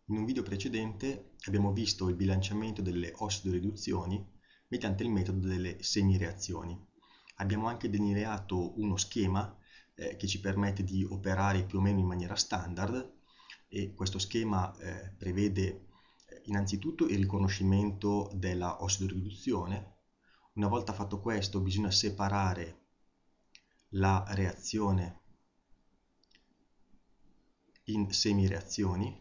In un video precedente abbiamo visto il bilanciamento delle ossidoriduzioni mediante il metodo delle semireazioni. Abbiamo anche delineato uno schema che ci permette di operare più o meno in maniera standard, e questo schema prevede innanzitutto il riconoscimento della ossidoriduzione. Una volta fatto questo bisogna separare la reazione in semireazioni.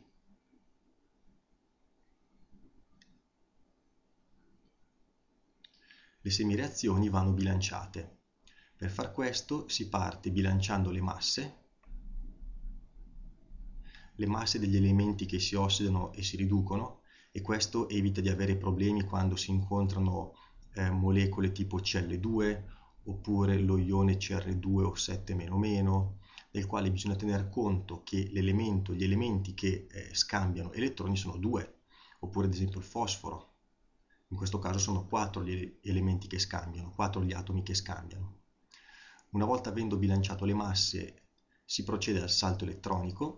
Le semireazioni vanno bilanciate. Per far questo si parte bilanciando le masse degli elementi che si ossidano e si riducono, e questo evita di avere problemi quando si incontrano molecole tipo Cl2 oppure lo ione Cr2 o 7-, del quale bisogna tener conto che gli elementi che scambiano elettroni sono due, oppure ad esempio il fosforo. In questo caso sono 4 gli elementi che scambiano, 4 gli atomi che scambiano. Una volta avendo bilanciato le masse si procede al salto elettronico.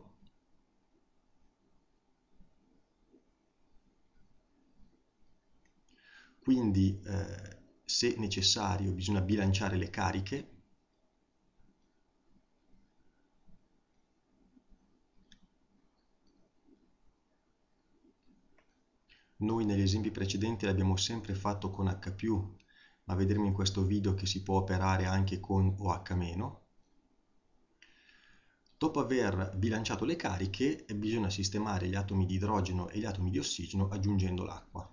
Quindi se necessario bisogna bilanciare le cariche. Noi negli esempi precedenti l'abbiamo sempre fatto con H+, ma vedremo in questo video che si può operare anche con OH-. Dopo aver bilanciato le cariche bisogna sistemare gli atomi di idrogeno e gli atomi di ossigeno aggiungendo l'acqua.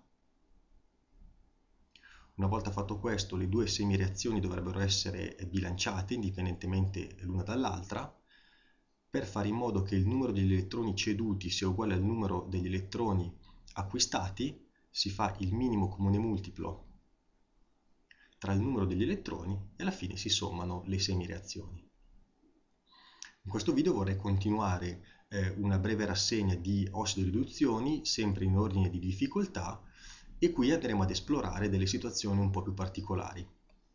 Una volta fatto questo, le due semireazioni dovrebbero essere bilanciate indipendentemente l'una dall'altra, per fare in modo che il numero degli elettroni ceduti sia uguale al numero degli elettroni acquistati. Si fa il minimo comune multiplo tra il numero degli elettroni e alla fine si sommano le semireazioni. In questo video vorrei continuare una breve rassegna di ossidoriduzioni, sempre in ordine di difficoltà, e qui andremo ad esplorare delle situazioni un po' più particolari.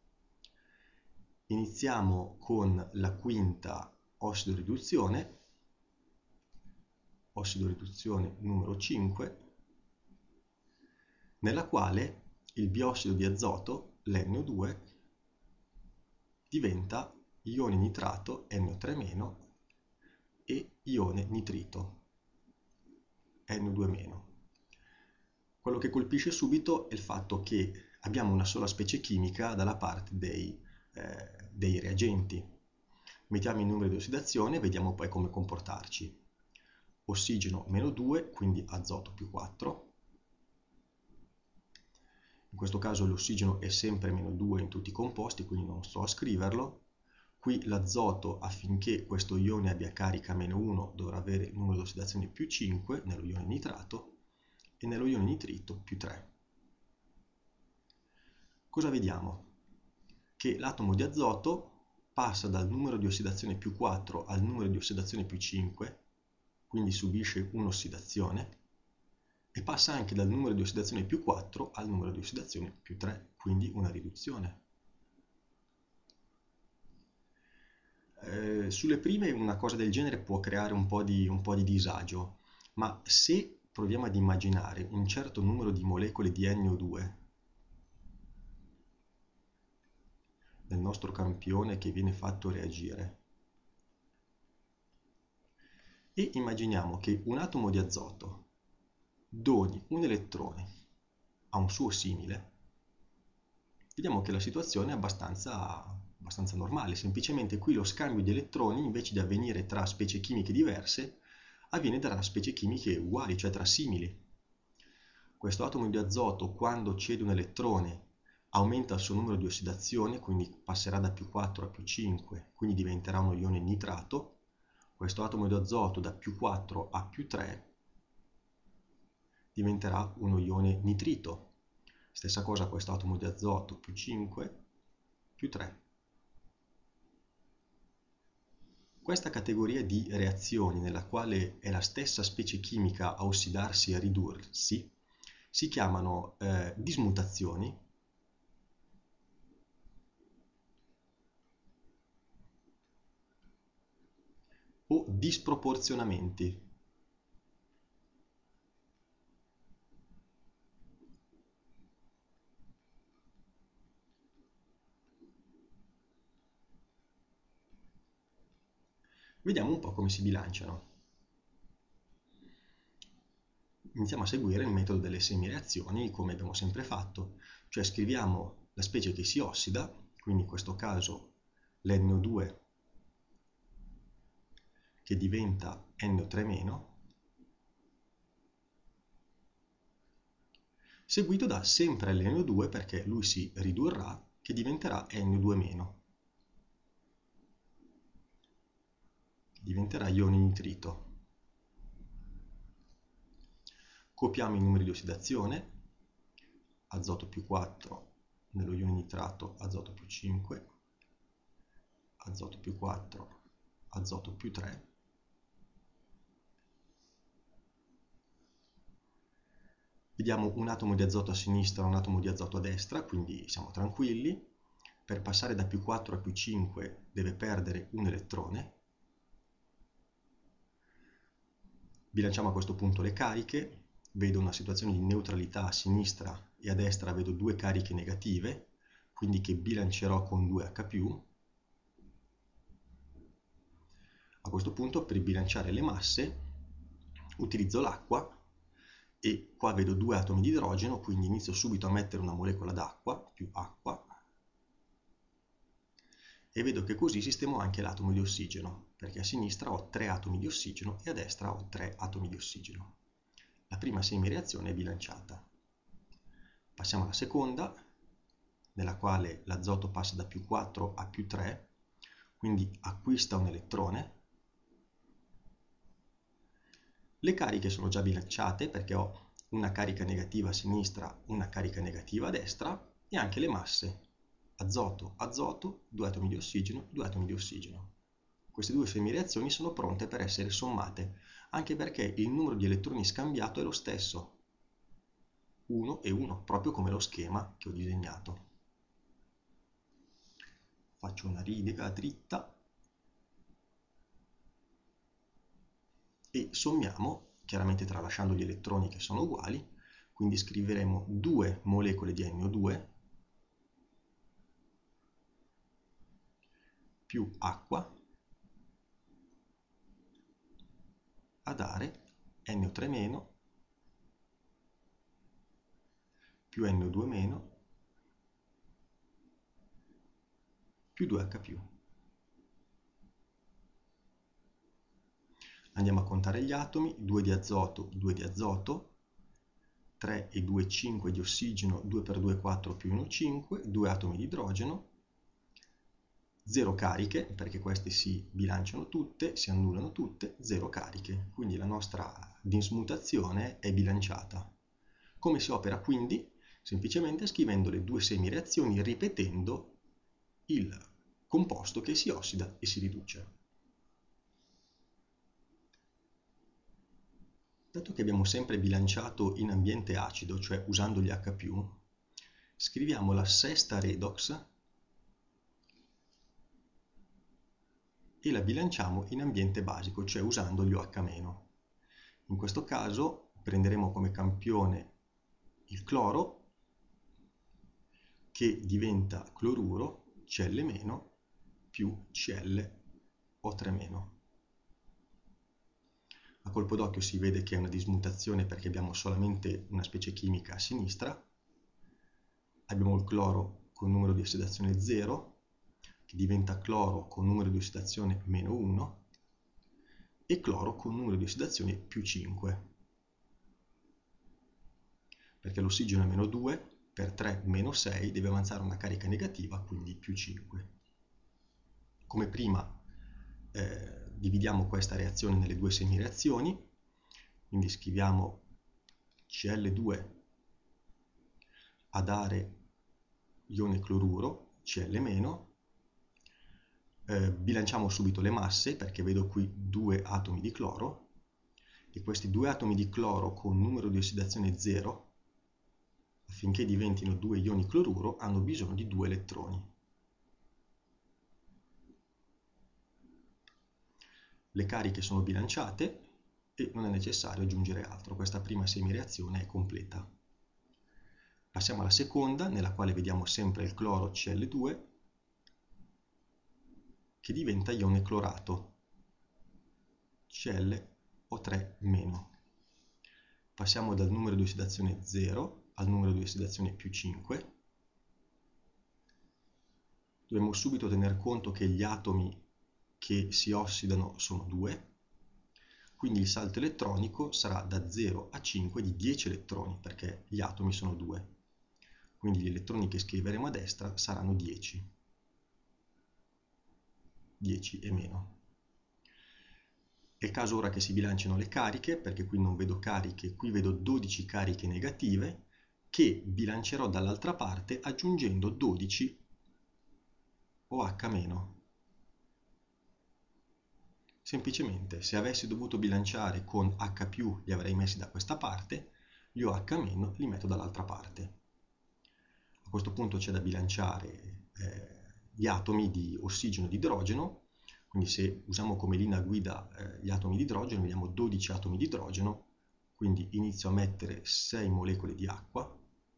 Iniziamo con la quinta ossidoriduzione numero 5, nella quale il biossido di azoto, l'NO2, diventa ione nitrato NO3- e ione nitrito NO2-. Quello che colpisce subito è il fatto che abbiamo una sola specie chimica dalla parte dei reagenti. Mettiamo i numeri di ossidazione e vediamo poi come comportarci. Ossigeno -2, quindi azoto +4. In questo caso l'ossigeno è sempre -2 in tutti i composti, quindi non sto a scriverlo. Qui l'azoto, affinché questo ione abbia carica -1, dovrà avere il numero di ossidazione +5 nello ione nitrato, e nello ione nitrito +3. Cosa vediamo? Che l'atomo di azoto passa dal numero di ossidazione +4 al numero di ossidazione +5, quindi subisce un'ossidazione, e passa anche dal numero di ossidazione +4 al numero di ossidazione +3, quindi una riduzione. Sulle prime una cosa del genere può creare un po' di disagio, ma se proviamo ad immaginare un certo numero di molecole di NO2 nel nostro campione che viene fatto reagire, e immaginiamo che un atomo di azoto doni un elettrone a un suo simile, vediamo che la situazione è abbastanza normale. Semplicemente qui lo scambio di elettroni, invece di avvenire tra specie chimiche diverse, avviene tra specie chimiche uguali, cioè tra simili. Questo atomo di azoto, quando cede un elettrone, aumenta il suo numero di ossidazione, quindi passerà da +4 a +5, quindi diventerà uno ione nitrato. Questo atomo di azoto da +4 a +3 diventerà uno ione nitrito. Stessa cosa questo atomo di azoto +5, +3. Questa categoria di reazioni, nella quale è la stessa specie chimica a ossidarsi e a ridursi, si chiamano dismutazioni o disproporzionamenti. Vediamo un po' come si bilanciano. Iniziamo a seguire il metodo delle semireazioni come abbiamo sempre fatto, cioè scriviamo la specie che si ossida, quindi in questo caso l'NO2 che diventa NO3-, seguito da sempre l'NO2 perché lui si ridurrà, che diventerà NO2-, che diventerà ione nitrito. Copiamo i numeri di ossidazione, azoto più 4 nello ione nitrato, azoto più 5, azoto più 4, azoto più 3. Vediamo un atomo di azoto a sinistra e un atomo di azoto a destra, quindi siamo tranquilli. Per passare da più 4 a più 5 deve perdere un elettrone. Bilanciamo a questo punto le cariche. Vedo una situazione di neutralità a sinistra e a destra vedo due cariche negative, quindi che bilancerò con 2H+. A questo punto per bilanciare le masse utilizzo l'acqua e qua vedo due atomi di idrogeno, quindi inizio subito a mettere una molecola d'acqua, più acqua, e vedo che così sistemo anche l'atomo di ossigeno, perché a sinistra ho 3 atomi di ossigeno e a destra ho 3 atomi di ossigeno. La prima semireazione è bilanciata. Passiamo alla seconda, nella quale l'azoto passa da più 4 a più 3, quindi acquista un elettrone. Le cariche sono già bilanciate perché ho una carica negativa a sinistra, una carica negativa a destra, e anche le masse. Azoto, azoto, 2 atomi di ossigeno, 2 atomi di ossigeno. Queste due semireazioni sono pronte per essere sommate, anche perché il numero di elettroni scambiato è lo stesso, 1 e 1, proprio come lo schema che ho disegnato. Faccio una riga dritta e sommiamo, chiaramente tralasciando gli elettroni che sono uguali, quindi scriveremo 2 molecole di NO2 più acqua a dare NO3- più NO2- più 2H+. Andiamo a contare gli atomi, 2 di azoto, 2 di azoto, 3 e 2, 5 di ossigeno, 2 per 2, 4 più 1, 5, 2 atomi di idrogeno, 0 cariche, perché queste si bilanciano tutte, si annullano tutte, 0 cariche, quindi la nostra dismutazione è bilanciata. Come si opera quindi? Semplicemente scrivendo le due semireazioni, ripetendo il composto che si ossida e si riduce. Dato che abbiamo sempre bilanciato in ambiente acido, cioè usando gli H+, scriviamo la sesta redox e la bilanciamo in ambiente basico, cioè usando gli OH-. In questo caso prenderemo come campione il cloro, che diventa cloruro, Cl- più ClO3-. A colpo d'occhio si vede che è una dismutazione perché abbiamo solamente una specie chimica a sinistra. Abbiamo il cloro con numero di ossidazione 0, che diventa cloro con numero di ossidazione -1, e cloro con numero di ossidazione più 5. Perché l'ossigeno è -2, per 3 -6 deve avanzare una carica negativa, quindi più 5. Come prima dividiamo questa reazione nelle due semireazioni, quindi scriviamo Cl2 a dare ione cloruro, Cl-, bilanciamo subito le masse perché vedo qui 2 atomi di cloro, e questi 2 atomi di cloro con numero di ossidazione 0, affinché diventino 2 ioni cloruro, hanno bisogno di 2 elettroni. Le cariche sono bilanciate e non è necessario aggiungere altro, questa prima semireazione è completa. Passiamo alla seconda, nella quale vediamo sempre il cloro Cl2 che diventa ione clorato. ClO3-. Passiamo dal numero di ossidazione 0 al numero di ossidazione più 5. Dobbiamo subito tener conto che gli atomi che si ossidano sono 2, quindi il salto elettronico sarà da 0 a 5 di 10 elettroni, perché gli atomi sono 2. Quindi gli elettroni che scriveremo a destra saranno 10. 10 e meno. È il caso ora che si bilancino le cariche, perché qui non vedo cariche, qui vedo 12 cariche negative, che bilancerò dall'altra parte aggiungendo 12 OH-. Semplicemente, se avessi dovuto bilanciare con H+, li avrei messi da questa parte, gli OH- li metto dall'altra parte. A questo punto c'è da bilanciare gli atomi di ossigeno e di idrogeno, quindi se usiamo come linea guida gli atomi di idrogeno, vediamo 12 atomi di idrogeno, quindi inizio a mettere 6 molecole di acqua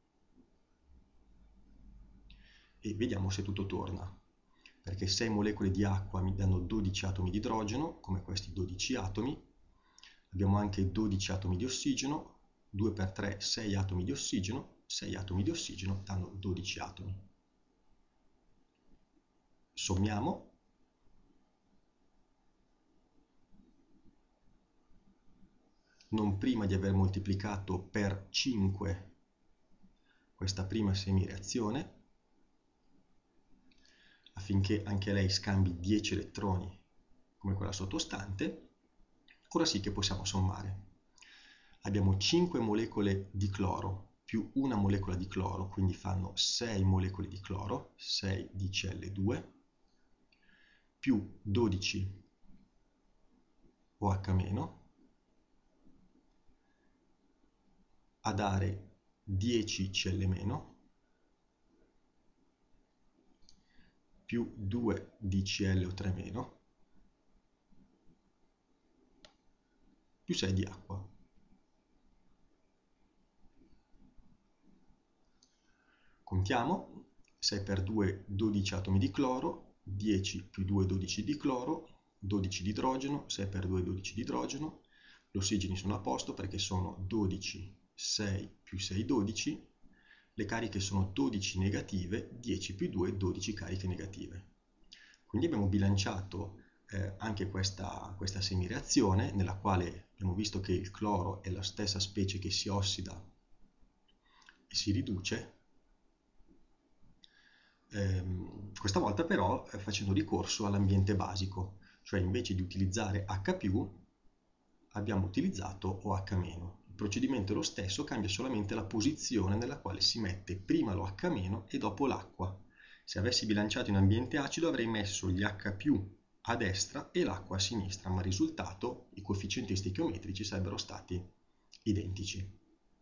e vediamo se tutto torna, perché 6 molecole di acqua mi danno 12 atomi di idrogeno, come questi 12 atomi. Abbiamo anche 12 atomi di ossigeno, 2 per 3, 6 atomi di ossigeno, 6 atomi di ossigeno danno 12 atomi. Sommiamo. Non prima di aver moltiplicato per 5 questa prima semireazione, affinché anche lei scambi 10 elettroni come quella sottostante. Ora sì che possiamo sommare. Abbiamo 5 molecole di cloro più una molecola di cloro, quindi fanno 6 molecole di cloro, 6 di Cl2, più 12 OH-, a dare 10 Cl-, più 2 di ClO3-, più 6 di acqua. Contiamo, 6 per 2, 12 atomi di cloro, 10 più 2, 12 di cloro, 12 di idrogeno, 6 per 2, 12 di idrogeno. Gli ossigeni sono a posto perché sono 12, 6 più 6, 12. Le cariche sono 12 negative, 10 più 2, 12 cariche negative. Quindi abbiamo bilanciato anche questa semireazione, nella quale abbiamo visto che il cloro è la stessa specie che si ossida e si riduce. Questa volta però facendo ricorso all'ambiente basico, cioè invece di utilizzare H+, abbiamo utilizzato OH-. Il procedimento è lo stesso, cambia solamente la posizione nella quale si mette prima l'OH- e dopo l'acqua. Se avessi bilanciato in ambiente acido avrei messo gli H+ a destra e l'acqua a sinistra, ma il risultato, i coefficienti stoichiometrici sarebbero stati identici.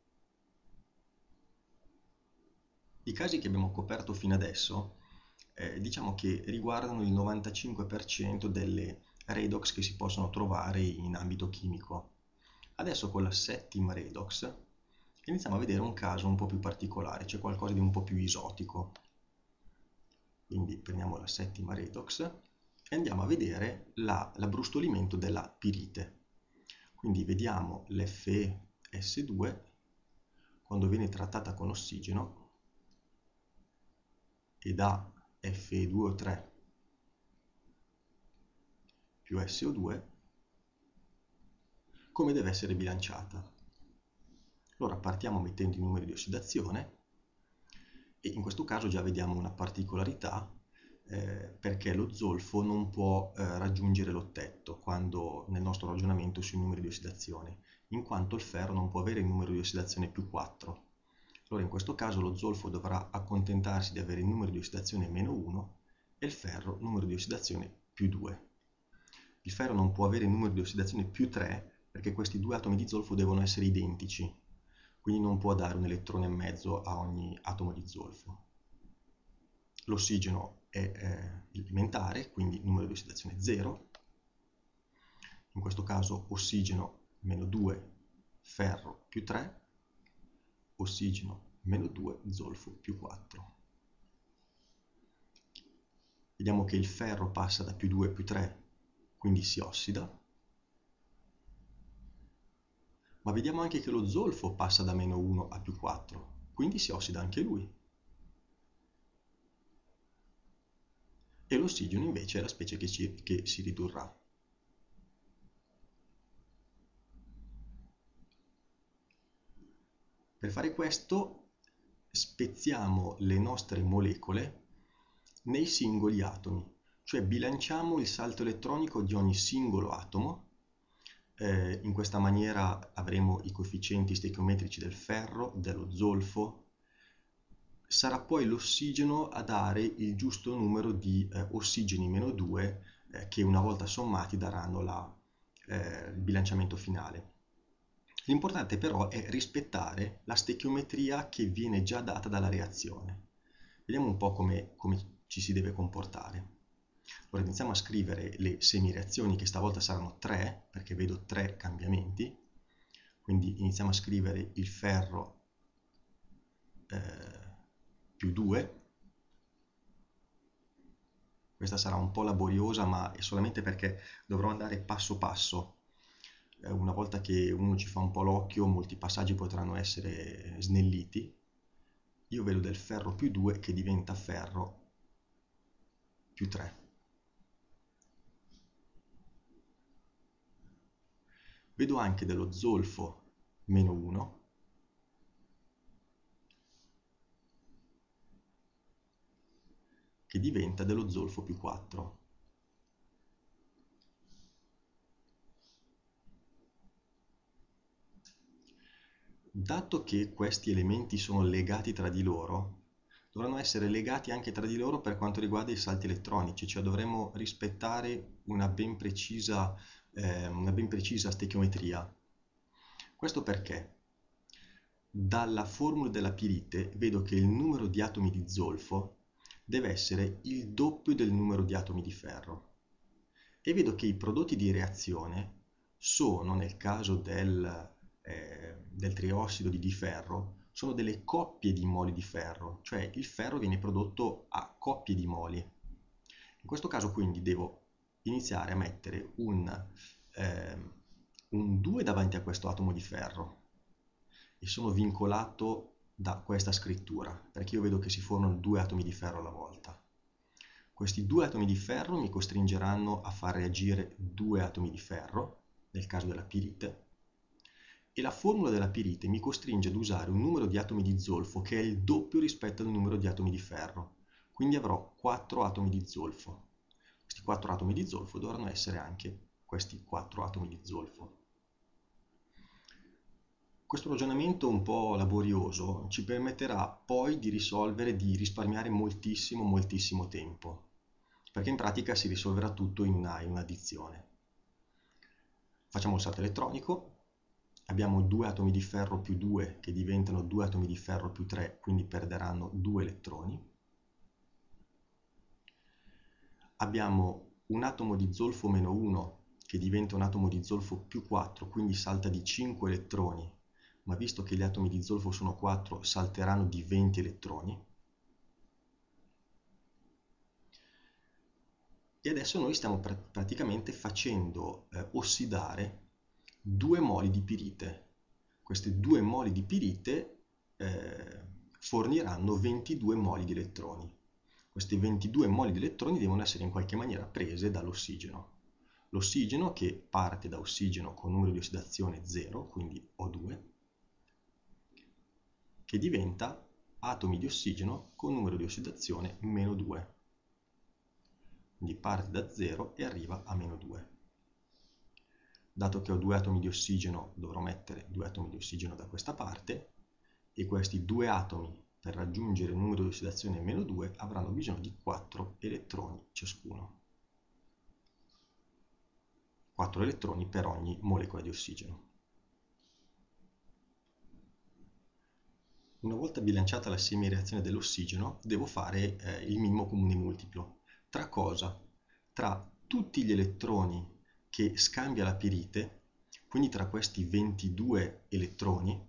I casi che abbiamo coperto fino adesso diciamo che riguardano il 95% delle redox che si possono trovare in ambito chimico. Adesso con la settima redox iniziamo a vedere un caso un po' più particolare, c'è qualcosa di un po' più esotico. Quindi prendiamo la settima redox e andiamo a vedere l'abbrustolimento della pirite. Quindi vediamo l'FeS2 quando viene trattata con ossigeno e dà Fe2O3 più SO2, come deve essere bilanciata. Allora partiamo mettendo i numeri di ossidazione e in questo caso già vediamo una particolarità perché lo zolfo non può raggiungere l'ottetto quando nel nostro ragionamento sui numeri di ossidazione, in quanto il ferro non può avere il numero di ossidazione più 4. Allora in questo caso lo zolfo dovrà accontentarsi di avere il numero di ossidazione meno 1 e il ferro numero di ossidazione più 2. Il ferro non può avere il numero di ossidazione più 3 perché questi due atomi di zolfo devono essere identici, quindi non può dare un elettrone e mezzo a ogni atomo di zolfo. L'ossigeno è elementare, quindi numero di ossidazione 0. In questo caso ossigeno meno 2, ferro più 3, ossigeno meno 2, zolfo più 4. Vediamo che il ferro passa da più 2 a più 3, quindi si ossida. Ma vediamo anche che lo zolfo passa da meno 1 a più 4, quindi si ossida anche lui. E l'ossigeno invece è la specie che si ridurrà. Per fare questo spezziamo le nostre molecole nei singoli atomi, cioè bilanciamo il salto elettronico di ogni singolo atomo. In questa maniera avremo i coefficienti stoichiometrici del ferro, dello zolfo. Sarà poi l'ossigeno a dare il giusto numero di ossigeni meno 2 che una volta sommati daranno il bilanciamento finale. L'importante però è rispettare la stechiometria che viene già data dalla reazione. Vediamo un po' come ci si deve comportare. Ora iniziamo a scrivere le semireazioni, che stavolta saranno 3, perché vedo 3 cambiamenti. Quindi iniziamo a scrivere il ferro più 2. Questa sarà un po' laboriosa, ma è solamente perché dovrò andare passo passo. Una volta che uno ci fa un po' l'occhio, molti passaggi potranno essere snelliti. Io vedo del ferro più 2 che diventa ferro più 3. Vedo anche dello zolfo meno 1, che diventa dello zolfo più 4. Dato che questi elementi sono legati tra di loro, dovranno essere legati anche tra di loro per quanto riguarda i salti elettronici, cioè dovremo rispettare una ben precisa stechiometria. Questo perché dalla formula della pirite vedo che il numero di atomi di zolfo deve essere il doppio del numero di atomi di ferro, e vedo che i prodotti di reazione sono, nel caso del triossido di diferro, sono delle coppie di moli di ferro, cioè il ferro viene prodotto a coppie di moli. In questo caso quindi devo iniziare a mettere un 2 davanti a questo atomo di ferro, e sono vincolato da questa scrittura, perché io vedo che si formano 2 atomi di ferro alla volta. Questi 2 atomi di ferro mi costringeranno a far reagire 2 atomi di ferro, nel caso della pirite, e la formula della pirite mi costringe ad usare un numero di atomi di zolfo che è il doppio rispetto al numero di atomi di ferro, quindi avrò 4 atomi di zolfo. Questi 4 atomi di zolfo dovranno essere anche questi 4 atomi di zolfo. Questo ragionamento un po' laborioso ci permetterà poi di risolvere, di risparmiare moltissimo tempo, perché in pratica si risolverà tutto in un'addizione. Facciamo il salto elettronico, abbiamo 2 atomi di ferro più 2 che diventano 2 atomi di ferro più 3, quindi perderanno 2 elettroni. Abbiamo un atomo di zolfo meno 1 che diventa un atomo di zolfo più 4, quindi salta di 5 elettroni, ma visto che gli atomi di zolfo sono 4, salteranno di 20 elettroni. E adesso noi stiamo praticamente facendo ossidare 2 moli di pirite. Queste 2 moli di pirite forniranno 22 moli di elettroni. Questi 22 moli di elettroni devono essere in qualche maniera prese dall'ossigeno. L'ossigeno, che parte da ossigeno con numero di ossidazione 0, quindi O2, che diventa atomi di ossigeno con numero di ossidazione meno 2. Quindi parte da 0 e arriva a meno 2. Dato che ho 2 atomi di ossigeno, dovrò mettere 2 atomi di ossigeno da questa parte, e questi 2 atomi, per raggiungere il numero di ossidazione meno 2, avranno bisogno di 4 elettroni ciascuno. 4 elettroni per ogni molecola di ossigeno. Una volta bilanciata la semireazione dell'ossigeno, devo fare il minimo comune multiplo. Tra cosa? Tra tutti gli elettroni che scambia la pirite, quindi tra questi 22 elettroni,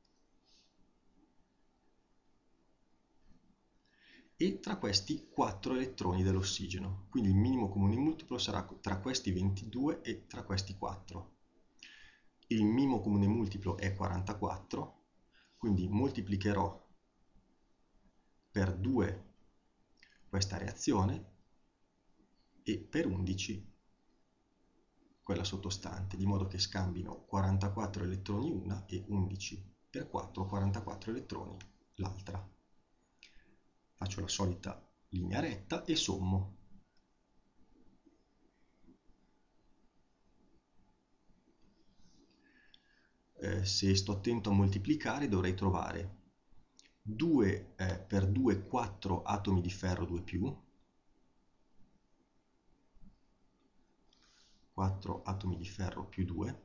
e tra questi 4 elettroni dell'ossigeno. Quindi il minimo comune multiplo sarà tra questi 22 e tra questi 4. il minimo comune multiplo è 44, quindi moltiplicherò per 2 questa reazione e per 11 quella sottostante, di modo che scambino 44 elettroni una e 11 per 4, 44 elettroni l'altra. Faccio la solita linea retta e sommo. Se sto attento a moltiplicare dovrei trovare 2 per 2, 4 atomi di ferro 2 più, 4 atomi di ferro più 2,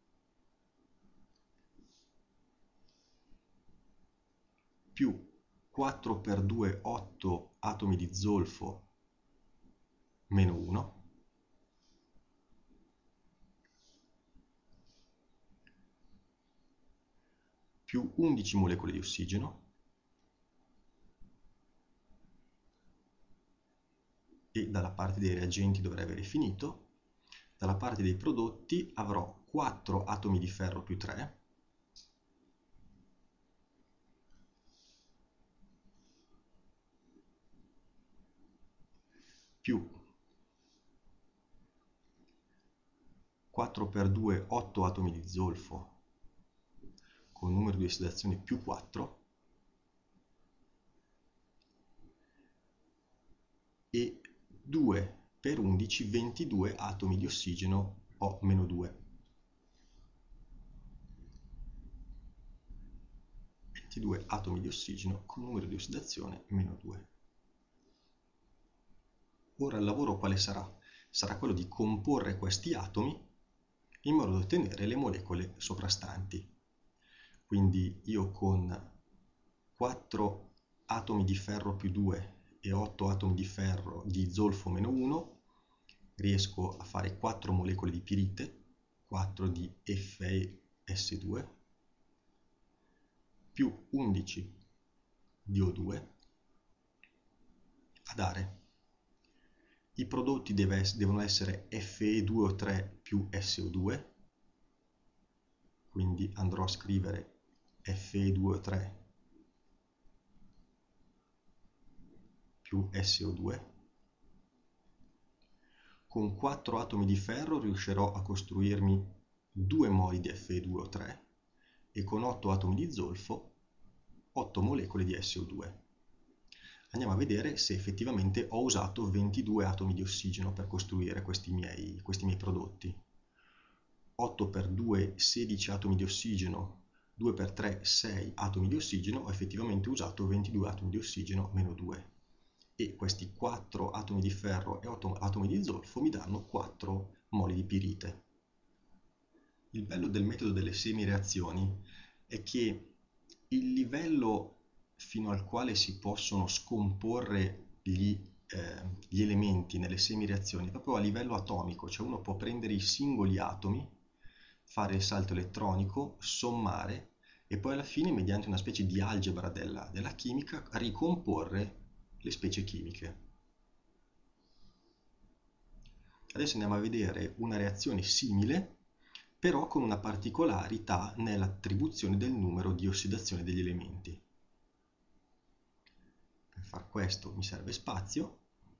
più 4 per 2, 8 atomi di zolfo meno 1, più 11 molecole di ossigeno, e dalla parte dei reagenti dovrei avere finito. Dalla parte dei prodotti avrò 4 atomi di ferro più 3, più 4 per 2, 8 atomi di zolfo con numero di ossidazione più 4, e 2 per 11, 22 atomi di ossigeno O meno 2. 22 atomi di ossigeno con numero di ossidazione meno 2. Ora il lavoro quale sarà? Sarà quello di comporre questi atomi in modo da ottenere le molecole soprastanti. Quindi io con 4 atomi di ferro più 2 e 8 atomi di ferro di zolfo meno 1 riesco a fare 4 molecole di pirite, 4 di FeS2, più 11 di O2, a dare i prodotti devono essere Fe2O3 più SO2, quindi andrò a scrivere Fe2O3 più SO2. Con 4 atomi di ferro riuscirò a costruirmi 2 moli di Fe2O3 e con 8 atomi di zolfo 8 molecole di SO2. Andiamo a vedere se effettivamente ho usato 22 atomi di ossigeno per costruire questi miei prodotti. 8 per 2, 16 atomi di ossigeno, 2 per 3, 6 atomi di ossigeno, ho effettivamente usato 22 atomi di ossigeno meno 2. E questi 4 atomi di ferro e 8 atomi di zolfo mi danno 4 moli di pirite. Il bello del metodo delle semireazioni è che il livello fino al quale si possono scomporre gli elementi nelle semireazioni proprio a livello atomico, cioè uno può prendere i singoli atomi, fare il salto elettronico, sommare e poi alla fine, mediante una specie di algebra della chimica, ricomporre le specie chimiche. Adesso andiamo a vedere una reazione simile, però con una particolarità nell'attribuzione del numero di ossidazione degli elementi. Per far questo mi serve spazio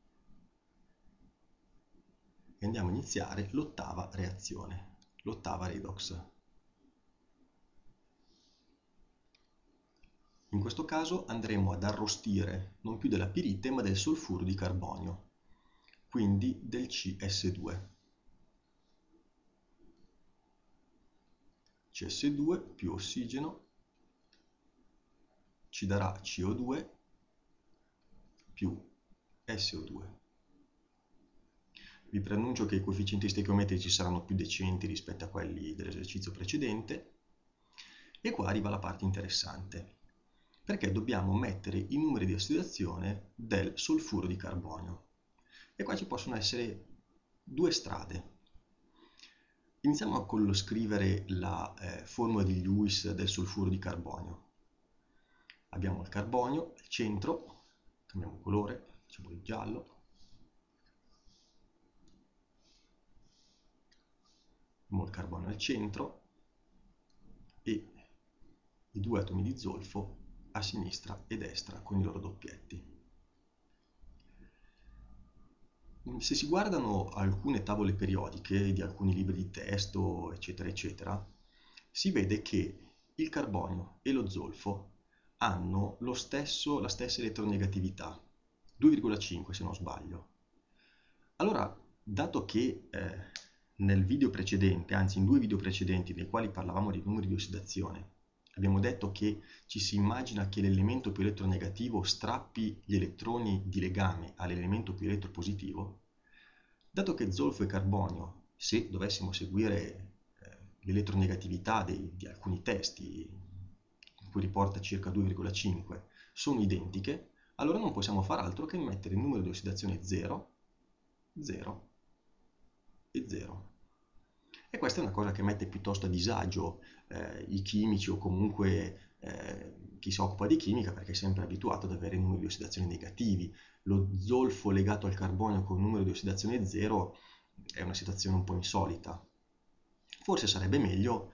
e andiamo a iniziare l'ottava reazione, l'ottava redox. In questo caso andremo ad arrostire non più della pirite ma del solfuro di carbonio, quindi del CS2. CS2 più ossigeno ci darà CO2 più SO2. Vi preannuncio che i coefficienti stoichiometrici saranno più decenti rispetto a quelli dell'esercizio precedente. E qua arriva la parte interessante, perché dobbiamo mettere i numeri di ossidazione del solfuro di carbonio. E qua ci possono essere due strade. Iniziamo con lo scrivere la formula di Lewis del solfuro di carbonio. Abbiamo il carbonio al centro, cambiamo colore, facciamo il giallo. Abbiamo il carbonio al centro, e i due atomi di zolfo a sinistra e destra con i loro doppietti. Se si guardano alcune tavole periodiche di alcuni libri di testo, eccetera, eccetera, si vede che il carbonio e lo zolfo hanno la stessa elettronegatività, 2,5 se non sbaglio. Allora, dato che nel video precedente, anzi in 2 video precedenti nei quali parlavamo di numeri di ossidazione, abbiamo detto che ci si immagina che l'elemento più eletronegativo strappi gli elettroni di legame all'elemento più elettropositivo, dato che zolfo e carbonio, se dovessimo seguire l'elettronegatività di alcuni testi, in cui riporta circa 2,5, sono identiche, allora non possiamo fare altro che mettere il numero di ossidazione 0, 0 e 0. E questa è una cosa che mette piuttosto a disagio i chimici o comunque chi si occupa di chimica, perché è sempre abituato ad avere numeri di ossidazione negativi. Lo zolfo legato al carbonio con un numero di ossidazione 0 è una situazione un po' insolita. Forse sarebbe meglio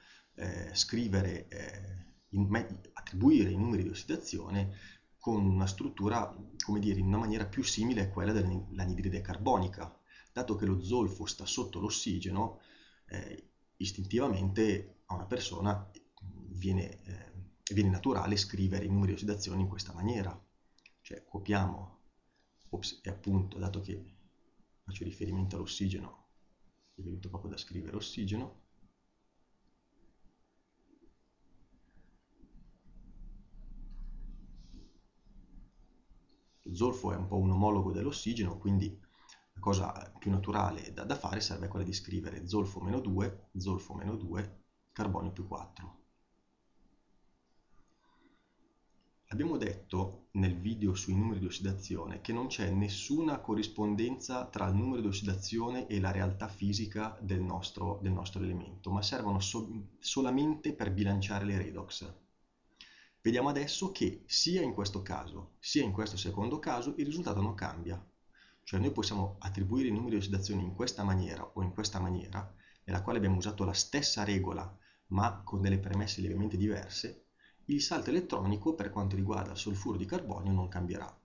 attribuire i numeri di ossidazione con una struttura, come dire, in una maniera più simile a quella dell'anidride carbonica. Dato che lo zolfo sta sotto l'ossigeno, istintivamente a una persona viene naturale scrivere i numeri di ossidazione in questa maniera. Cioè copiamo, e appunto, dato che faccio riferimento all'ossigeno, è venuto proprio da scrivere ossigeno, lo zolfo è un po' un omologo dell'ossigeno, quindi la cosa più naturale da fare sarebbe quella di scrivere zolfo meno 2, carbonio più 4. Abbiamo detto nel video sui numeri di ossidazione che non c'è nessuna corrispondenza tra il numero di ossidazione e la realtà fisica del nostro elemento, ma servono solamente per bilanciare le redox. Vediamo adesso che sia in questo caso sia in questo secondo caso il risultato non cambia. Cioè noi possiamo attribuire i numeri di ossidazione in questa maniera o in questa maniera, nella quale abbiamo usato la stessa regola ma con delle premesse lievemente diverse. Il salto elettronico per quanto riguarda il solfuro di carbonio non cambierà.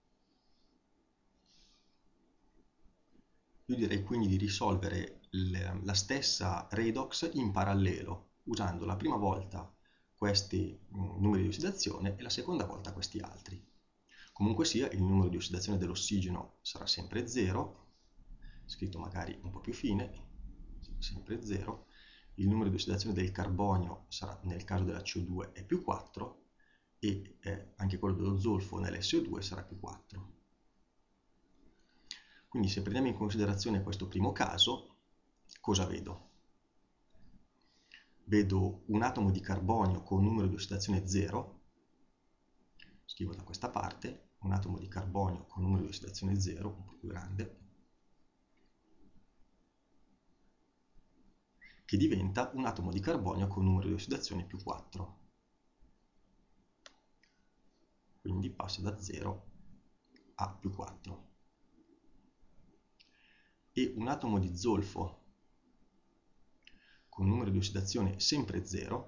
Io direi quindi di risolvere la stessa redox in parallelo, usando la prima volta questi numeri di ossidazione e la seconda volta questi altri. Comunque sia, il numero di ossidazione dell'ossigeno sarà sempre 0, scritto magari un po' più fine, sempre 0. Il numero di ossidazione del carbonio sarà, nel caso della CO2, è più 4 e anche quello dello zolfo nell'SO2 sarà più 4. Quindi se prendiamo in considerazione questo primo caso, cosa vedo? Vedo un atomo di carbonio con numero di ossidazione 0, scrivo da questa parte, un atomo di carbonio con numero di ossidazione 0, un po' più grande, che diventa un atomo di carbonio con numero di ossidazione più 4. Quindi passa da 0 a più 4. E un atomo di zolfo con numero di ossidazione sempre 0,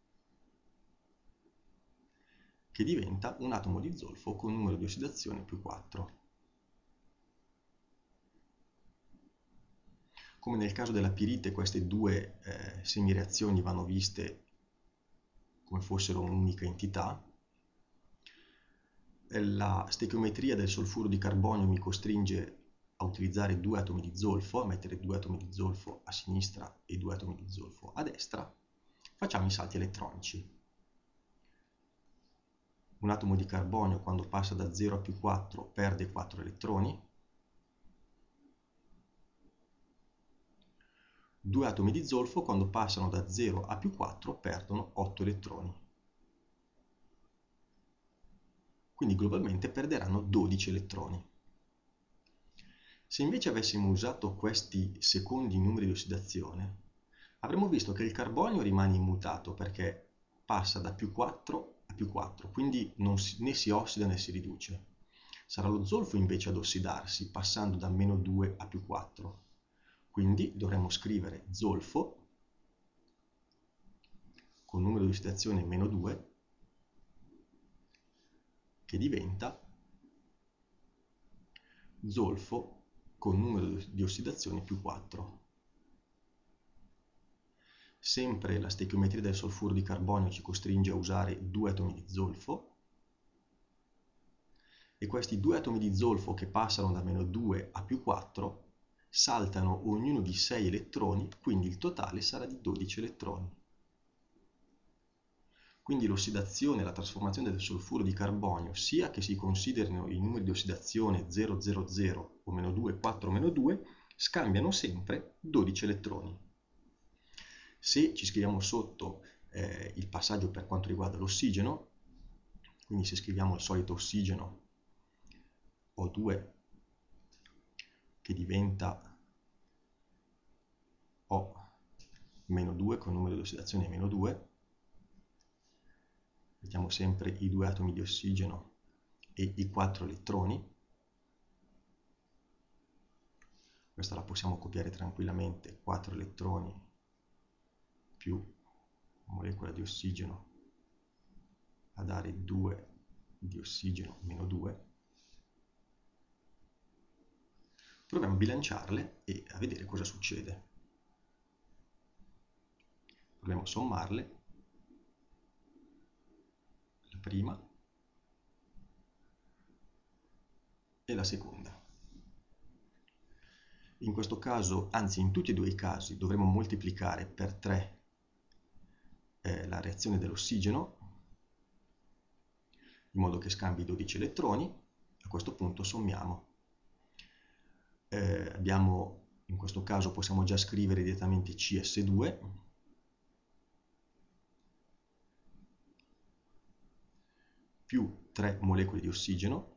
che diventa un atomo di zolfo con numero di ossidazione più 4. Come nel caso della pirite, queste due semireazioni vanno viste come fossero un'unica entità. La stechiometria del solfuro di carbonio mi costringe a utilizzare 2 atomi di zolfo, a mettere 2 atomi di zolfo a sinistra e 2 atomi di zolfo a destra. Facciamo i salti elettronici. Un atomo di carbonio quando passa da 0 a più 4 perde 4 elettroni. 2 atomi di zolfo quando passano da 0 a più 4 perdono 8 elettroni. Quindi globalmente perderanno 12 elettroni. Se invece avessimo usato questi secondi numeri di ossidazione, avremmo visto che il carbonio rimane immutato perché passa da più 4 a più 4, quindi né si ossida né si riduce. Sarà lo zolfo invece ad ossidarsi, passando da meno 2 a più 4. Quindi dovremmo scrivere zolfo con numero di ossidazione meno 2 che diventa zolfo con numero di ossidazione più 4. Sempre la stechiometria del solfuro di carbonio ci costringe a usare 2 atomi di zolfo, e questi 2 atomi di zolfo che passano da meno 2 a più 4 saltano ognuno di 6 elettroni, quindi il totale sarà di 12 elettroni. Quindi l'ossidazione e la trasformazione del solfuro di carbonio, sia che si considerino i numeri di ossidazione 0, 0, 0 o meno 2, 4, meno 2, scambiano sempre 12 elettroni. Se ci scriviamo sotto il passaggio per quanto riguarda l'ossigeno, quindi se scriviamo il solito ossigeno O2 che diventa O-2 con numero di ossidazione meno 2, mettiamo sempre i 2 atomi di ossigeno e i 4 elettroni. Questa la possiamo copiare tranquillamente, 4 elettroni più molecola di ossigeno a dare 2 di ossigeno meno 2. Proviamo a bilanciarle e a vedere cosa succede. Proviamo a sommarle. La prima e la seconda. In questo caso, anzi in tutti e due i casi, dovremo moltiplicare per 3 la reazione dell'ossigeno, in modo che scambi 12 elettroni. A questo punto sommiamo. In questo caso possiamo già scrivere direttamente CS2 più 3 molecole di ossigeno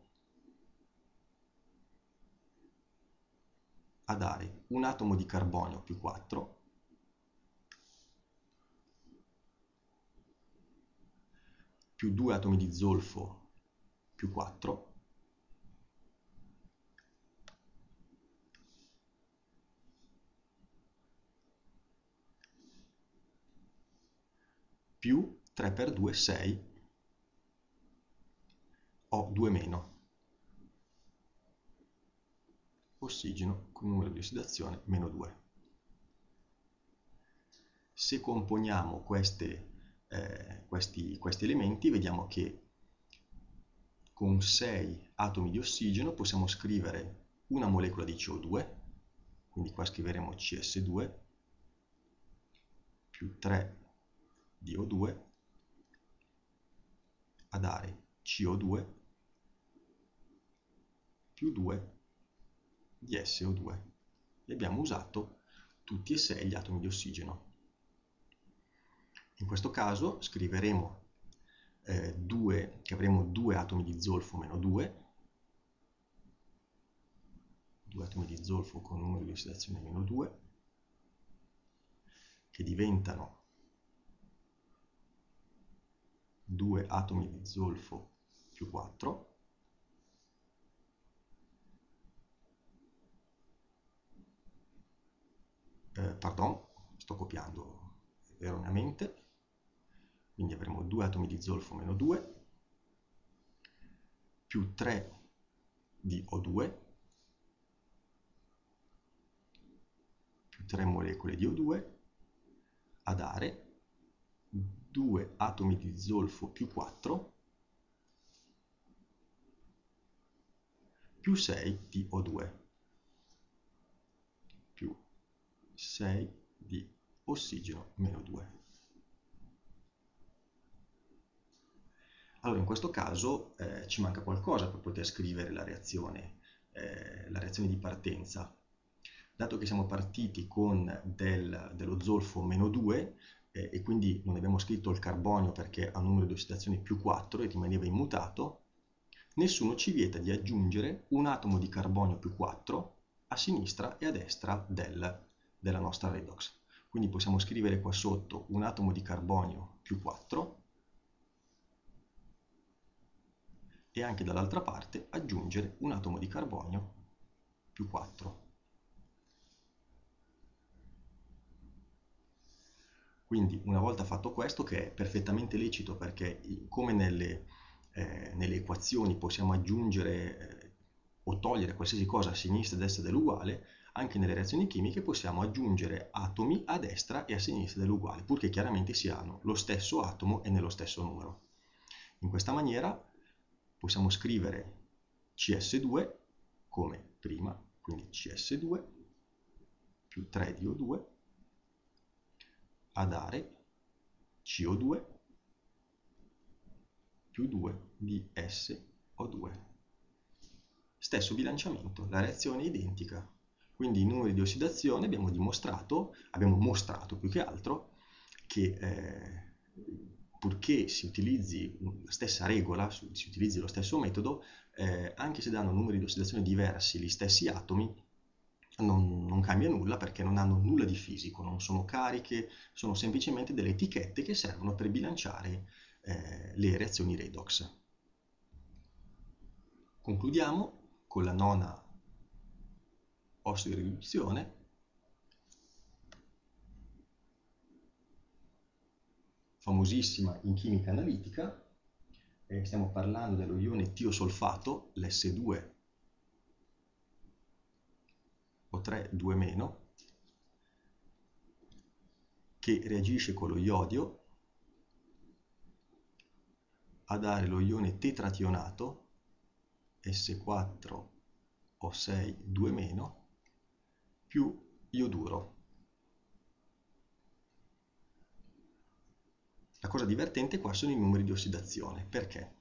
a dare un atomo di carbonio più 4 più 2 atomi di zolfo più 4 più 3 per 2, 6, O2 meno, ossigeno con numero di ossidazione meno 2. Se componiamo questi elementi, vediamo che con 6 atomi di ossigeno possiamo scrivere una molecola di CO2, quindi qua scriveremo CS2 più 3 di O2 a dare CO2 più 2 di SO2, e abbiamo usato tutti e 6 gli atomi di ossigeno. In questo caso scriveremo che avremo 2 atomi di zolfo meno 2, 2 atomi di zolfo con numero di ossidazione meno 2, che diventano 2 atomi di zolfo più 4, pardon, sto copiando erroneamente, quindi avremo 2 atomi di zolfo meno 2, più 3 di O2, più 3 molecole di O2, a dare 2 atomi di zolfo più 4, più 6 di O2, più 6 di ossigeno meno 2. Allora, in questo caso ci manca qualcosa per poter scrivere la reazione di partenza. Dato che siamo partiti con dello zolfo meno 2 e quindi non abbiamo scritto il carbonio perché ha un numero di ossidazione più 4 e rimaneva immutato, nessuno ci vieta di aggiungere un atomo di carbonio più 4 a sinistra e a destra della nostra redox. Quindi possiamo scrivere qua sotto un atomo di carbonio più 4 e anche dall'altra parte aggiungere un atomo di carbonio più 4. Quindi una volta fatto questo, che è perfettamente lecito perché come nelle equazioni possiamo aggiungere o togliere qualsiasi cosa a sinistra e a destra dell'uguale, anche nelle reazioni chimiche possiamo aggiungere atomi a destra e a sinistra dell'uguale, purché chiaramente siano lo stesso atomo e nello stesso numero. In questa maniera possiamo scrivere CS2 come prima, quindi CS2 più 3 di O2 a dare CO2 più 2 di SO2. Stesso bilanciamento, la reazione è identica. Quindi i numeri di ossidazione abbiamo mostrato più che altro che purché si utilizzi la stessa regola, si utilizzi lo stesso metodo, anche se danno numeri di ossidazione diversi gli stessi atomi, non cambia nulla perché non hanno nulla di fisico, non sono cariche, sono semplicemente delle etichette che servono per bilanciare le reazioni redox. Concludiamo con la nona ossidoriduzione, famosissima in chimica analitica. Stiamo parlando dello ione tiosolfato, l'S2 O3 2-, che reagisce con lo iodio a dare lo ione tetrationato S4 O6 2- più ioduro. La cosa divertente qua sono i numeri di ossidazione. Perché?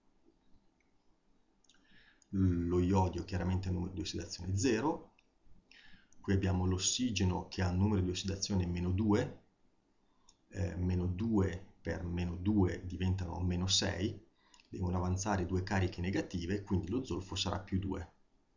Lo iodio chiaramente ha un numero di ossidazione 0, qui abbiamo l'ossigeno che ha un numero di ossidazione meno 2, meno 2 per meno 2 diventano meno 6, devono avanzare due cariche negative, quindi lo zolfo sarà più 2,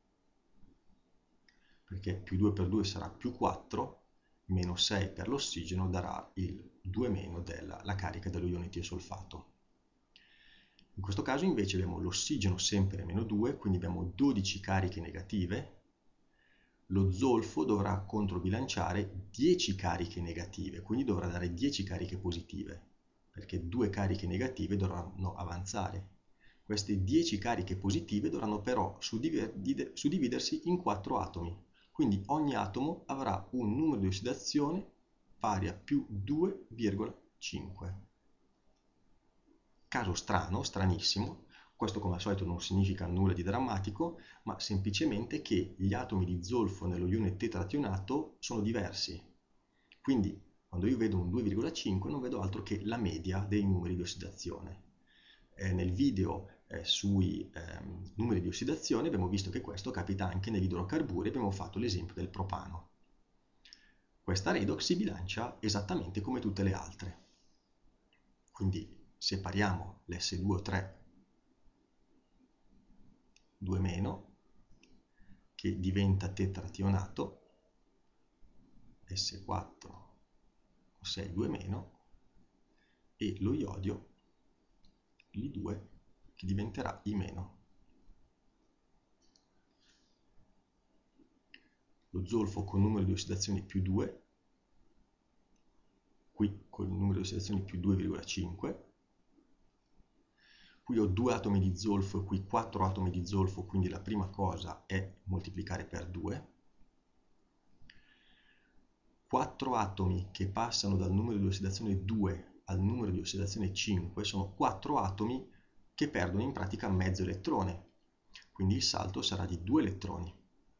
perché più 2 per 2 sarà più 4, meno 6 per l'ossigeno darà il 2- della carica dello ione tiosolfato. In questo caso invece abbiamo l'ossigeno sempre meno 2, quindi abbiamo 12 cariche negative. Lo zolfo dovrà controbilanciare 10 cariche negative, quindi dovrà dare 10 cariche positive, perché 2 cariche negative dovranno avanzare. Queste 10 cariche positive dovranno però suddividersi in 4 atomi, quindi ogni atomo avrà un numero di ossidazione pari a più 2,5. Caso strano, stranissimo, questo come al solito non significa nulla di drammatico, ma semplicemente che gli atomi di zolfo nello ione tetrationato sono diversi. Quindi quando io vedo un 2,5 non vedo altro che la media dei numeri di ossidazione. Nel video sui numeri di ossidazione abbiamo visto che questo capita anche negli idrocarburi, abbiamo fatto l'esempio del propano. Questa redox si bilancia esattamente come tutte le altre. Quindi separiamo l'S2O3 2- che diventa tetrationato, S4 O6 2- e lo iodio Li2 che diventerà I-. Lo zolfo con numero di ossidazione più 2, qui con il numero di ossidazione più 2,5, qui ho 2 atomi di zolfo e qui 4 atomi di zolfo, quindi la prima cosa è moltiplicare per 2. 4 atomi che passano dal numero di ossidazione 2 al numero di ossidazione 5 sono 4 atomi che perdono in pratica mezzo elettrone, quindi il salto sarà di 2 elettroni.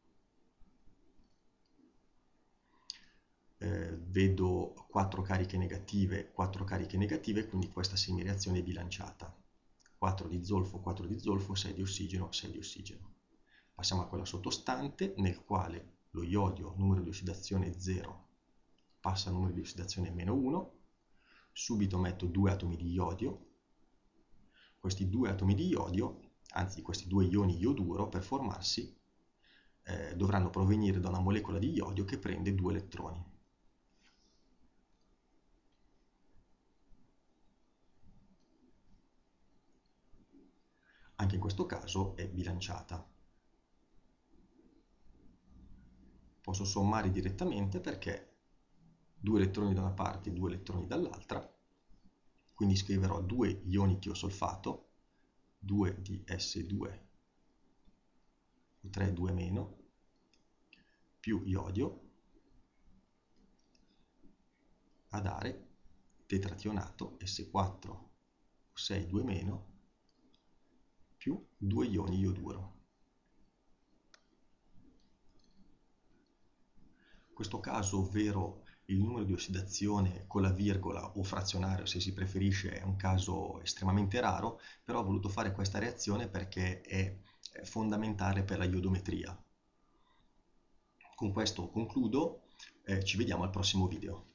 Vedo 4 cariche negative, quindi questa semireazione è bilanciata. 4 di zolfo, 6 di ossigeno, 6 di ossigeno. Passiamo a quella sottostante, nel quale lo iodio, numero di ossidazione 0, passa al numero di ossidazione meno 1, subito metto 2 atomi di iodio. Questi 2 atomi di iodio, anzi questi 2 ioni ioduro, per formarsi, dovranno provenire da una molecola di iodio che prende 2 elettroni. Anche in questo caso è bilanciata. Posso sommare direttamente perché 2 elettroni da una parte e 2 elettroni dall'altra, quindi scriverò 2 ioni tiosolfato, 2 di S2 o 3 2 meno, più iodio, a dare tetrationato S4 o 6 2 meno, più 2 ioni ioduro. In questo caso, ovvero il numero di ossidazione con la virgola o frazionario, se si preferisce, è un caso estremamente raro, però ho voluto fare questa reazione perché è fondamentale per la iodometria. Con questo concludo, ci vediamo al prossimo video.